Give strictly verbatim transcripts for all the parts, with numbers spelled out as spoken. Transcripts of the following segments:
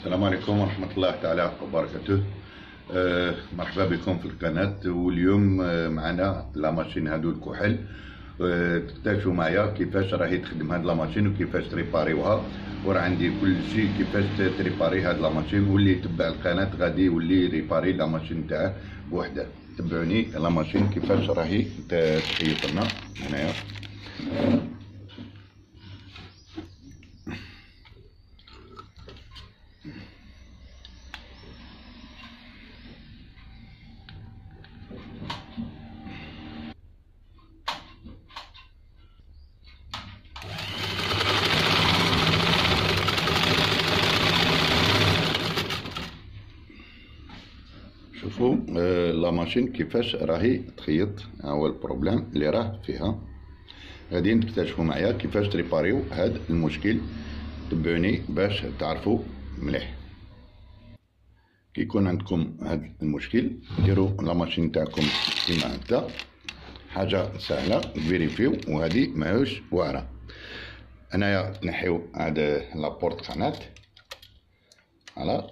السلام عليكم ورحمة الله تعالى وبركاته. أه مرحبا بكم في القناة. واليوم أه معنا لا ماشين هادو الكحل. أه تكتشفوا معايا كيفاش راهي تخدم هاد لا ماشين وكيفاش تريباريوها، وراه عندي كل شيء كيفاش تريباري هاد لا ماشين، واللي يتبع القناة غادي يولي ريباري لا ماشين تاعه بوحده. تبعوني لا ماشين كيفاش راهي تخيط لنا هنايا. شوفوا آه لا ماشين كيفاش راهي تخيط. ها هو البروبليم اللي راه فيها. غادي تكتشفوا معايا كيفاش تريباريو هذا المشكل. تبعوني باش تعرفوا مليح. كي يكون عندكم هذا المشكل ديروا لا ماشين تاعكم كيما هكا، حاجه سهله فيريفيو، وهذه ماهوش واعره. انايا نحيو هاد لابورت قناه، فوالا.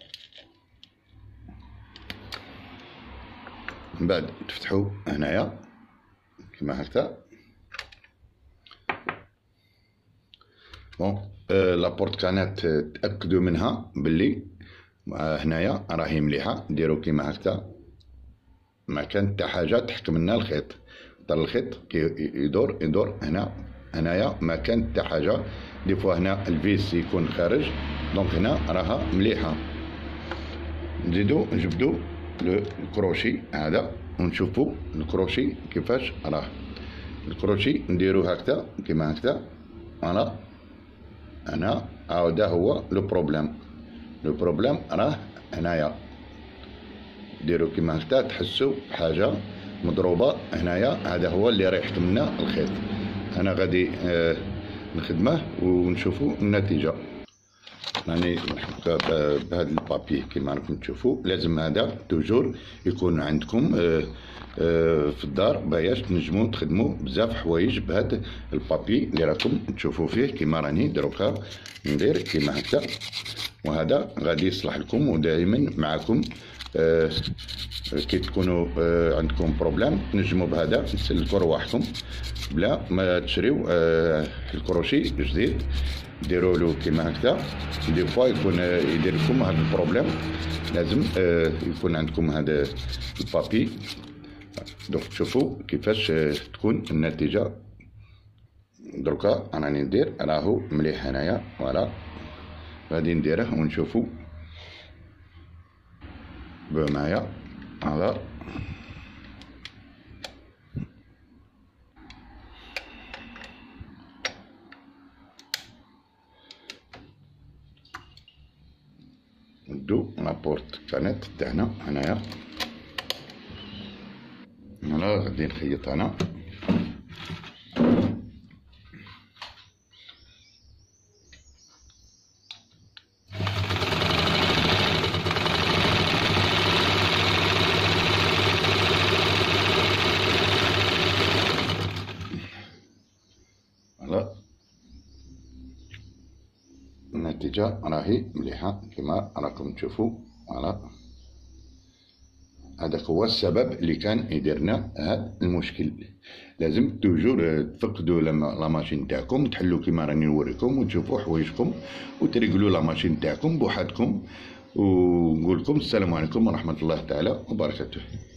من بعد تفتحوا هنايا كيما هكا. بون أه لابورت قناه تاكدوا منها باللي هنايا راهي مليحه. ديروا كيما هكا، ما كان حتى حاجه تحكم لنا الخيط. طر الخيط كي يدور يدور هنا. هنايا ما كان حتى حاجه. دي فوا هنا الفيس يكون خارج، دونك هنا راها مليحه. نزيدو نجبدو الكروشي هذا ونشوفو الكروشي كيفاش راه. الكروشي نديرو هكذا كيما هكذا، فوالا. هنا هذا هو لو بروبليم. لو بروبليم راه هنايا. ديرو كيما هكذا، تحسو بحاجه مضروبه هنايا. هذا هو اللي راح يحكم لنا الخيط. انا غادي آه نخدمه ونشوفو النتيجه. راني نحط بهذا البابي كيما راكم تشوفوا. لازم هذا توجور يكون عندكم آه آه في الدار باش تنجموا تخدموا بزاف حوايج بهذا البابي اللي راكم تشوفوا فيه. كيما راني دروكا ندير كيما هكا، وهذا غادي يصلح لكم ودائما معكم. آه كي تكونوا آه عندكم بروبليم تنجموا بهذا تسلكوا رواحكم بلا ما تشريو آه الكروشي جديد. ديروا له كيما هكذا. دي فوا يكون يدير لكم هذا البروبليم، لازم آه يكون عندكم هذا البابي. دونك تشوفوا كيفاش آه تكون النتيجه. دروكا راني ندير راهو مليح هنايا، فوالا. غادي نديره ونشوفوا معايا، فوالا. ندو لابورت كانت تاعنا هنايا، فوالا. غادي نخيط انا. فوالا النتيجة راهي مليحة كما راكم تشوفوا، فوالا. هذاك هو السبب اللي كان يديرنا هذا المشكل. لازم توجور تفقدوا لا ماشين تاعكم، تحلوا كيما راني نوريكم، وتشوفوا حوايجكم وتريقلوا لا ماشين تاعكم بوحدكم. ونقول لكم السلام عليكم ورحمة الله تعالى وبركاته.